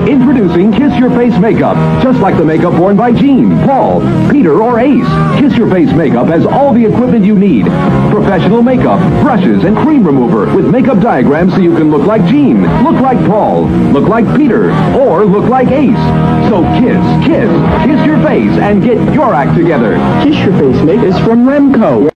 Introducing Kiss Your Face Makeup. Just like the makeup worn by Gene, Paul, Peter, or Ace, Kiss Your Face Makeup has all the equipment you need. Professional makeup, brushes, and cream remover with makeup diagrams so you can look like Gene, look like Paul, look like Peter, or look like Ace. So kiss your face and get your act together. Kiss Your Face Makeup is from Remco.